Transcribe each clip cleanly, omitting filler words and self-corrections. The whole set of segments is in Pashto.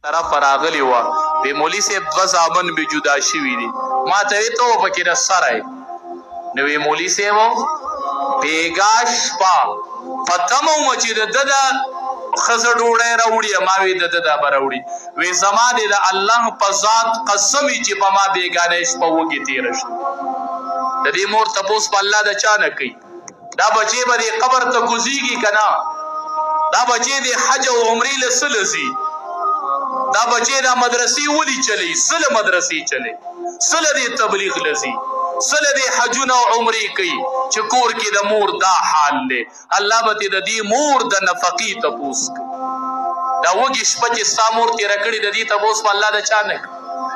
طرف راغلی وه وی مولي صاحب 2 زامن مې جدا شوي دي ما ته وې ته پکې د سره نو وی مولي صاحب بېګا شپه په تمه ومه چې د ده د ښځه ډوډۍ راوړي ما وی د ده دا به راوړي وی زما دې د الله په ذات قسم وي چې په ما بېګانۍ شپه وږې تېره شوه د دې مور تپوس په الله د چا نه کوي دا بچې به دې قبر ته کوزیږي که نه دا بچې دې حج او عمرې له څه له ځي دا بچې دا مدرسې ولې چلی څه له مدرسې چلی څه له دې تبلیغ له ځي څه له دې حجونه او عمرې کوي چې کور کې د مور دا حال دی الله به دې د دې مور د نفقې تپوس کوي دا وږې شپه چې ستا مور تېره کړې د دې تپوس په الله د چا نه کوي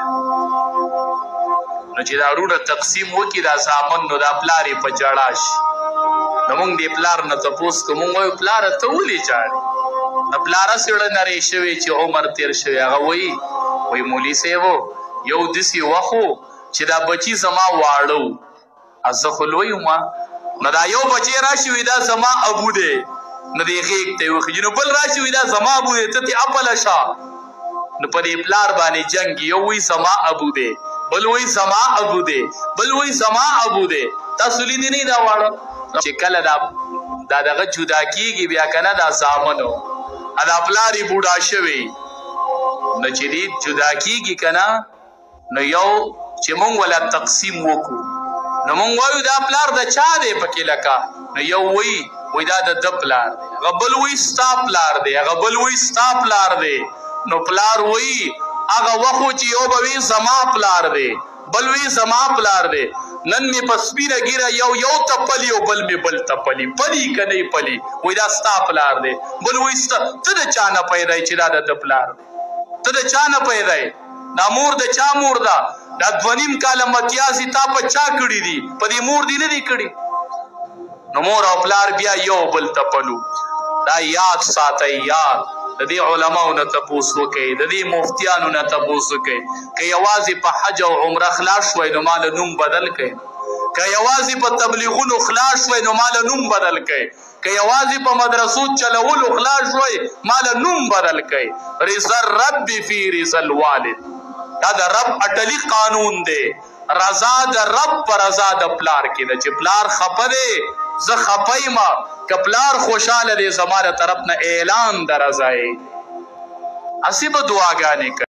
نو چې دا وروڼه تقسیم وکړي دا زامن نو دا پلار یې په جړا شي نو موږ دې پلار نه تپوس کوو موږ وایو پلاره ته ولې ژاړې د پلاره سړه نری شوی چې عمر تیر شوی هغه وایي مولي صاحب یو داسې وخت و چې دا بچي زما واړه و زه خو لوی ومه نو دا یو بچی راشي وي دا زما ابو دی نو دې غېږ ته یې وخېږي نو بل راشي وي دا زما ابو دی ته ترې اپله شه نو په دې پلار باندې جنګ یو وایي زما ابو دی بل وایي زما ابو دی بل وایي زما ابو دی تاسو لیدي نه دا واړه چې کله دا دغه جدا کېږي بیا که نه دا زامن و دا پلار یې بوډا شوی نو چې دې جدا کېږي که نه نو یو چې مونږ ولا تقسیم وکړو نو مونږ وایو دا پلار د چا دی پکې لکه نو یو وایي دا د ده پلار دی هغه بل وایي ستا پلار دی هغه بل وایي ستا پلار دی نو پلار وایي هغه وخت و چې یو به وایي زما پلار دی بل وایي زما پلار دی نن مې په سپینه ګیره یو تپلی او بل مې بل تپلی پلی که نه پلی وایي دا ستا پلار دی بل وایي ته د چا نه پیدا چې دا د ده پلار دی ته د چا نه پیدا دا مور د چا مور ده دا 2.5 کاله متیازې تا په چا کړي دي په دې مور دې نه دي کړي نو مور او پلار بیا یو بل تپلو دا یاد ساتئ یاد د دې علماو نه تپوس وکئ د دې مفتیانو نه تپوس وکئ که یوازې په حج او عمره خلاص شوئ نو ما له نوم بدل کئ که یوازې په تبلیغونو خلاص شوئ نو ما له نوم بدل کئ که یوازې په مدرسو چلولو خلاص شوئ ما له نوم بدل کئ رضا الرب فی رضا الوالد دا د رب اټلي قانون دی رضا د رب په رضا د پلار کې ده چې پلار خفه دی زه خفه یم که پلار خوشحاله دی زما د طرف نه اعلان د رضا یې هسې به دعاګانې کوي